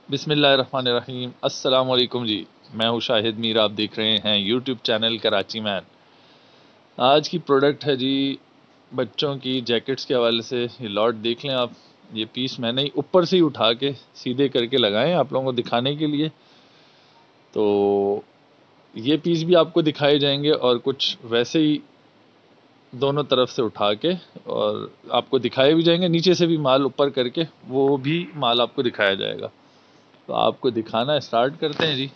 बिस्मिल्लाहिर्रहमानिर्रहीम। अस्सलाम वालेकुम जी। मैं हूँ शाहिद मीर, आप देख रहे हैं यूट्यूब चैनल कराची मैन। आज की प्रोडक्ट है जी बच्चों की जैकेट्स के हवाले से। ये लॉट देख लें आप। ये पीस मैंने ही ऊपर से ही उठा के सीधे करके लगाए आप लोगों को दिखाने के लिए। तो ये पीस भी आपको दिखाए जाएंगे और कुछ वैसे ही दोनों तरफ से उठा के और आपको दिखाए भी जाएंगे, नीचे से भी माल ऊपर करके वो भी माल आपको दिखाया जाएगा। तो आपको दिखाना स्टार्ट करते हैं जी।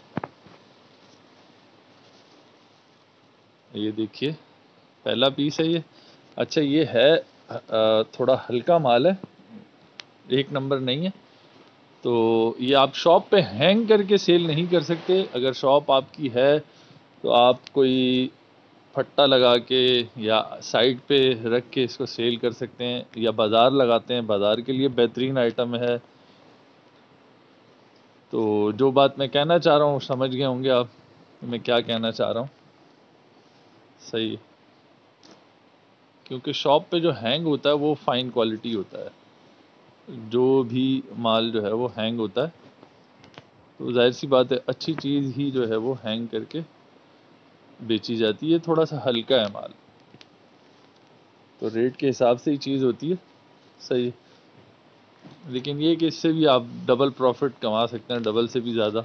ये देखिए, पहला पीस है ये। अच्छा, ये है थोड़ा हल्का माल है, एक नंबर नहीं है। तो ये आप शॉप पे हैंग करके सेल नहीं कर सकते। अगर शॉप आपकी है तो आप कोई फट्टा लगा के या साइड पे रख के इसको सेल कर सकते हैं, या बाज़ार लगाते हैं, बाज़ार के लिए बेहतरीन आइटम है। तो जो बात मैं कहना चाह रहा हूँ समझ गए होंगे आप मैं क्या कहना चाह रहा हूँ। सही है, क्योंकि शॉप पे जो हैंग होता है वो फ़ाइन क्वालिटी होता है। जो भी माल जो है वो हैंग होता है, तो जाहिर सी बात है अच्छी चीज़ ही जो है वो हैंग करके बेची जाती है। थोड़ा सा हल्का है माल, तो रेट के हिसाब से ही चीज़ होती है। सही है, लेकिन ये कि इससे भी आप डबल प्रॉफिट कमा सकते हैं, डबल से भी ज़्यादा,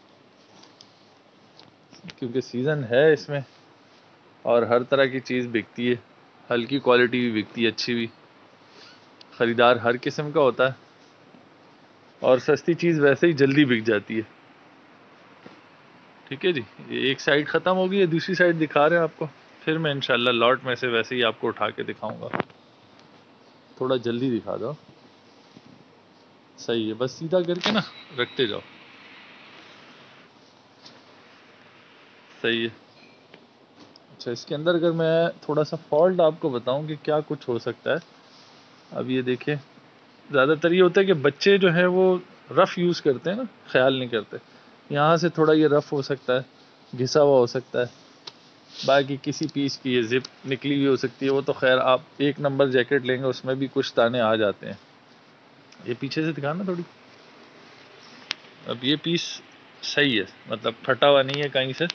क्योंकि सीज़न है इसमें और हर तरह की चीज़ बिकती है। हल्की क्वालिटी भी बिकती है, अच्छी भी। ख़रीदार हर किस्म का होता है और सस्ती चीज़ वैसे ही जल्दी बिक जाती है। ठीक है जी, ये एक साइड ख़त्म हो गई है, दूसरी साइड दिखा रहे हैं आपको। फिर मैं इंशाल्लाह लॉट में से वैसे ही आपको उठा के दिखाऊंगा। थोड़ा जल्दी दिखा दो। सही है, बस सीधा करके ना रखते जाओ। सही है। अच्छा, इसके अंदर अगर मैं थोड़ा सा फॉल्ट आपको बताऊं कि क्या कुछ हो सकता है। अब ये देखिए, ज़्यादातर ये होता है कि बच्चे जो है वो रफ़ यूज़ करते हैं ना, ख्याल नहीं करते। यहाँ से थोड़ा ये रफ़ हो सकता है, घिसा हुआ हो सकता है। बाकी किसी पीस की ये ज़िप निकली हुई हो सकती है। वो तो खैर आप एक नंबर जैकेट लेंगे उसमें भी कुछ ताने आ जाते हैं। ये पीछे से दिखाना थोड़ी। अब ये पीस सही है, मतलब फटा हुआ नहीं है कहीं से।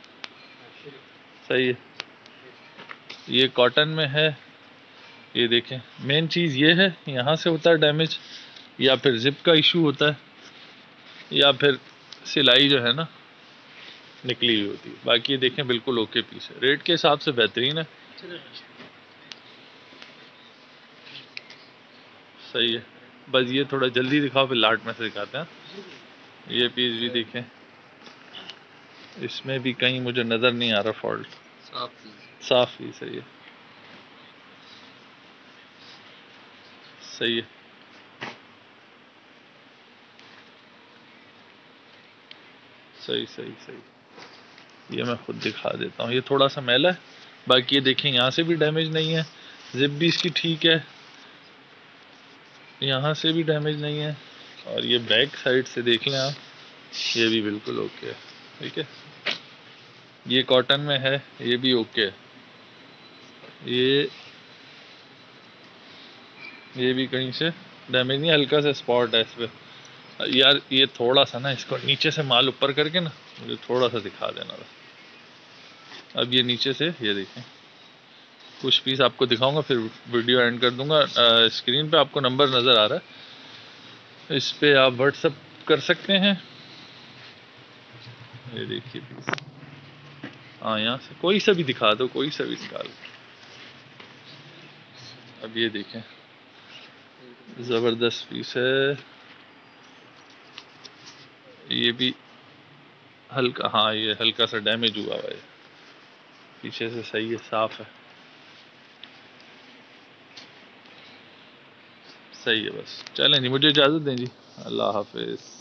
सही है, ये कॉटन में है। ये देखें, मेन चीज़ ये है, यहाँ से होता है डैमेज, या फिर जिप का इशू होता है, या फिर सिलाई जो है ना निकली हुई होती है। बाकी ये देखें बिल्कुल ओके पीस है, रेट के हिसाब से बेहतरीन है। सही है, बस ये थोड़ा जल्दी दिखाओ फिर लाट में से दिखाते हैं। ये पीस भी देखें, इसमें भी कहीं मुझे नज़र नहीं आ रहा फॉल्ट। साफ ही सही है। सही है, सही सही सही। ये मैं खुद दिखा देता हूँ, ये थोड़ा सा मैला है। बाकी ये देखें, यहाँ से भी डैमेज नहीं है, जिप भी इसकी ठीक है, यहाँ से भी डैमेज नहीं है। और ये बैक साइड से देख लें आप, ये भी बिल्कुल ओके है। ठीक है, ये कॉटन में है, ये भी ओके है। ये ये भी कहीं से डैमेज नहीं, हल्का सा स्पॉट है इस पर। यार ये थोड़ा सा ना, इसको नीचे से माल ऊपर करके ना मुझे थोड़ा सा दिखा देना बस। अब ये नीचे से ये देखें, कुछ पीस आपको दिखाऊंगा फिर वीडियो एंड कर दूंगा। स्क्रीन पे आपको नंबर नज़र आ रहा है, इस पे आप व्हाट्सअप कर सकते हैं। ये देखिए पीस, हाँ यहाँ से कोई सा भी दिखा दो, कोई सा भी निकाल। अब ये देखें, ज़बरदस्त पीस है। ये भी हल्का, हाँ ये हल्का सा डैमेज हुआ हुआ है, पीछे से सही है, साफ है। सही है, बस चलें जी, मुझे इजाज़त दें जी। अल्लाह हाफिज़।